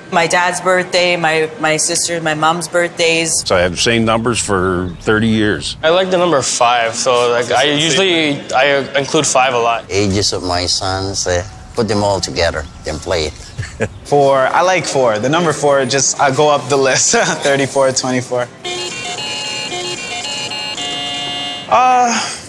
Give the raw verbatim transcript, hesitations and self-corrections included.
My dad's birthday, my, my sister, my mom's birthdays. So I have the same numbers for thirty years. I like the number five, so like I usually I include five a lot. Ages of my sons, uh, put them all together, then play it. Four, I like four. The number four, just I go up the list. thirty-four, twenty-four. Uh,